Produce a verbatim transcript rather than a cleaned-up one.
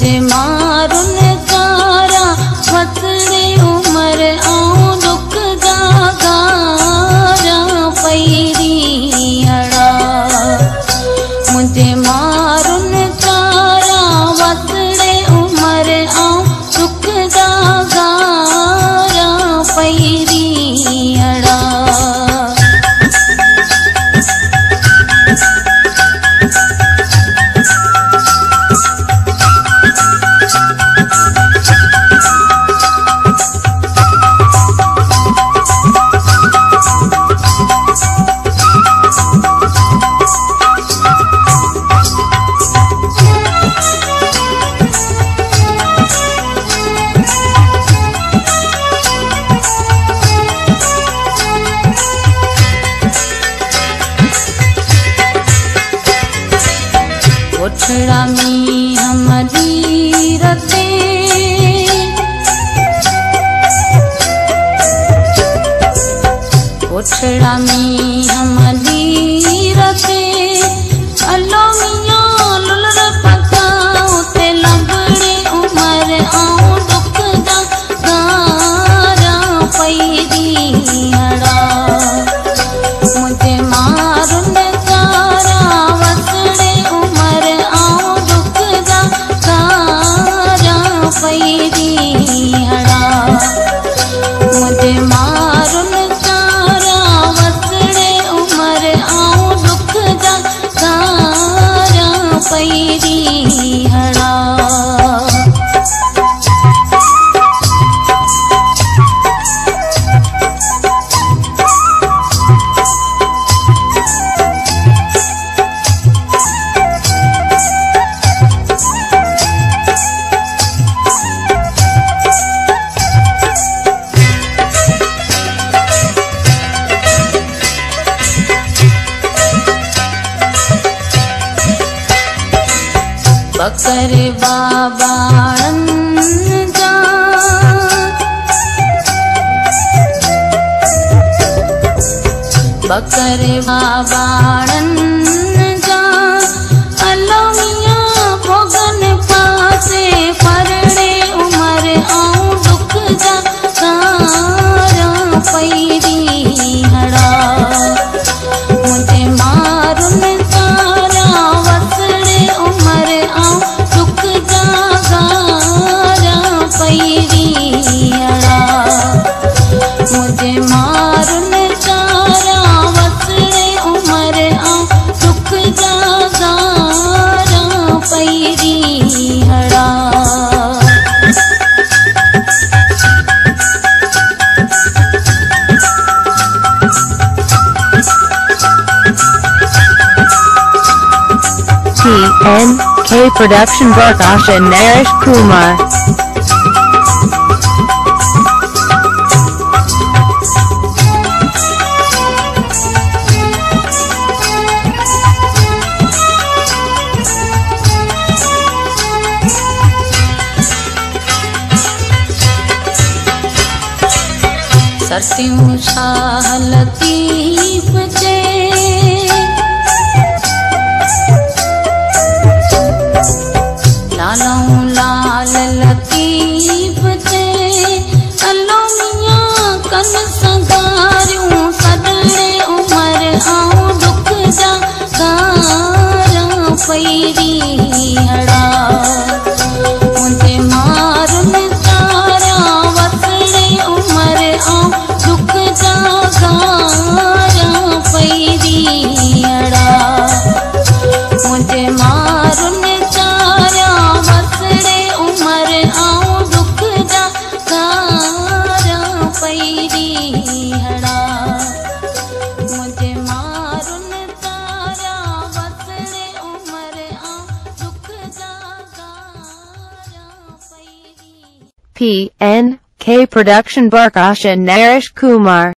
मुझे मारुन कारा वसड़े उमर आऊं दुख गारा पैरी अड़ा। मुझे मारुन कारा वसड़े उमर आऊं दुख गारा पैरी अड़ा। ओछड़ा में हमारी रते ओछड़ा में हमारी रते अल्लो मियां लुलर पका उते लबड़े उमर आऊं दुख दा गारा पैरी अड़ा। मुझे मारुन कारा वसड़े उमर आऊं दुख दा गारा पैरी अड़ा। मुझे मारुन कारा वसड़े उमर आऊं दुख दा गारा पैरी अड़ा। बकर बाबाणन जा बकर बाबाणन जा अल्लो मियां भोगन पासे परड़े उमर आऊं दुख दा गारा पैरी अड़ा। मुझे मारुन कारा वसड़े उमर आऊं दुख दा गारा पैरी अड़ा। मुझे मारुन कारा वसड़े उमर आऊं दुख दा गारा पैरी अड़ा। T N K Production Prakash and Naresh Kumar. सरस्यूं Shah Latif जे लालों लाल लतीफ जे अल्लो मियां कन संगारियूं सदड़े उमर आऊं दुख दा गारा पैरी अड़ा। मुझे मारुन कारा वसड़े उमर आऊं दुख दा गारा पैरी अड़ा। मुझे मारुन कारा वसड़े उमर आऊं दुख दा गारा पैरी अड़ा। मुझे मारुन कारा वसड़े उमर आऊं दुख दा गारा पैरी। P N K Production Prakash and Naresh Kumar.